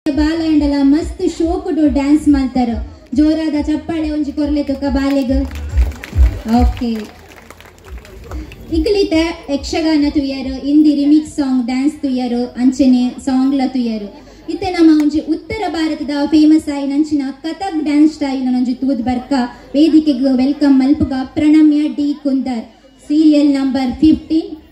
ಬಾಲಂಡಲ ಮಸ್ತ್ ಶೋಕುಡು ಡ್ಯಾನ್ಸ್ ಮಾಡ್ತಾರ ಜೋರಾದ ಚಪ್ಪಾಳೆ ಒಂಜಿ ಕೊರ್ಲೆ ತುಕ ಬಾಲೆಗ್ ಓಕೆ ಇಗ್ಲಿತ ಯಕ್ಷಗಾನ ತುಯ್ಯರು ಹಿಂದಿ ರಿಮಿಕ್ಸ್ ಸಾಂಗ್ ಡ್ಯಾನ್ಸ್ ತುಯ್ಯರು ಅಂಚನೆ ಸಾಂಗ್ಲ ತುಯ್ಯರು ಇತ್ತೆ ನಮ್ಮ ಒಂಜಿ ಉತ್ತರ ಭಾರತದ ಫೇಮಸ್ ಆಯಿ ನಂಚಿನ ಕಥಕ್ ಡ್ಯಾನ್ಸ್ ಸ್ಟೈಲ್ ಒಂಜಿ ತೂದ್ ಬರ್ಕ ವೇದಿಕೆಗೆ ವೆಲ್ಕಮ್ ಮಲ್ಪುಗ Pranamya D Kunder serial number 15